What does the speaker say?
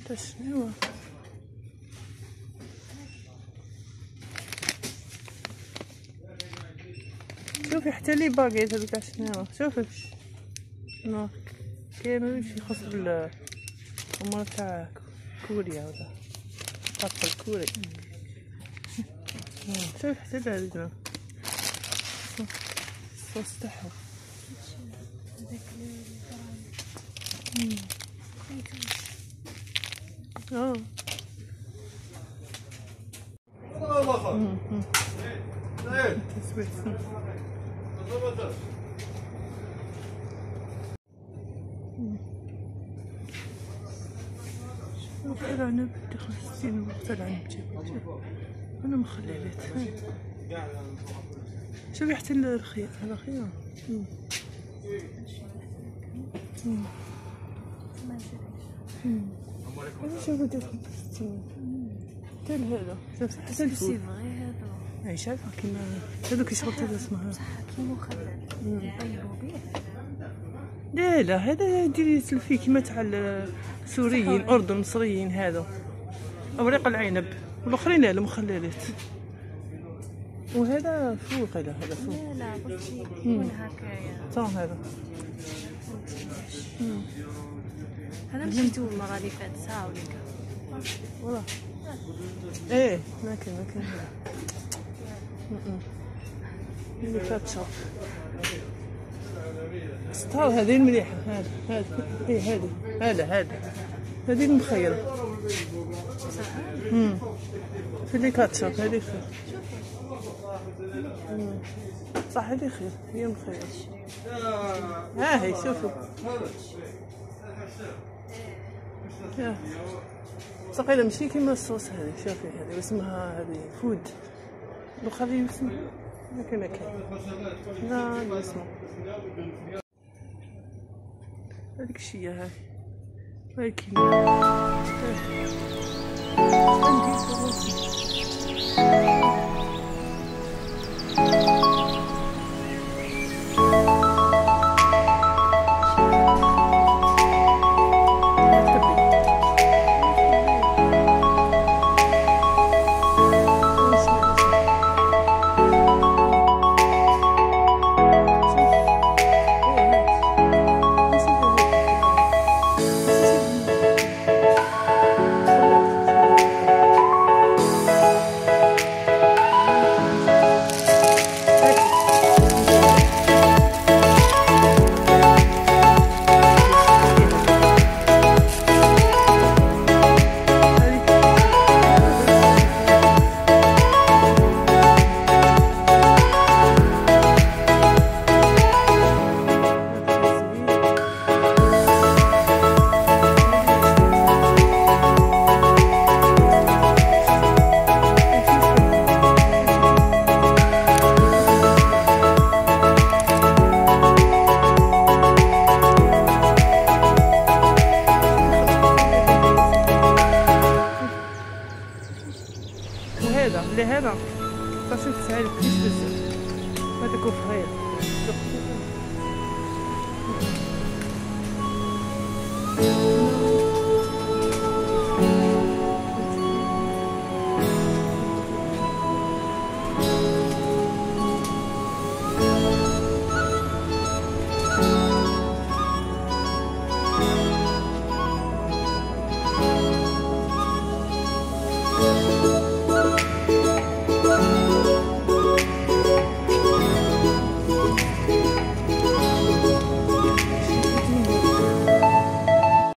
تا شنو شوفي حتى لي باكيت هذوك شنو شوفي نو كاين شي خاص بالامور تاع كوريا ولا طاقة الكوري شوفي حتى هذا الصوص تاعهم شوف العنب دخل 60 وقت العنب شوف انا مخللت شوفي حتى الخيار هذا خيار شوفي دخل 60 حتى هذا شوف حتى الفول اي شايفه كيما هذوك شغل تاع اسمها بصح كي مخلل يطيبوا به. لا لا هذا ديري فيه كيما تاع السوريين اردن مصريين هذا اوراق العنب والاخرين لا مخللات وهذا فوق هذا فوق لا لا قلتي يكون هكايا تا هذا هذا مشيتو المره اللي فاتت ساعه ولا والله ايه ما كاين اللي كاتشب ستار هذه المليحه هذه ايه هذه المخيره في اللي كاتشب هذه خير صح هذه خير هي مخيره ها هي شوفوا صقيله ماشي كيما الصوص هذه شوفي هذه اسمها هذه فود الاخرى اسمها ما كاين لا اسمه هذيك الشيء هاي ولكن لهذا باش نسعى لك بزاف هذاك وفرير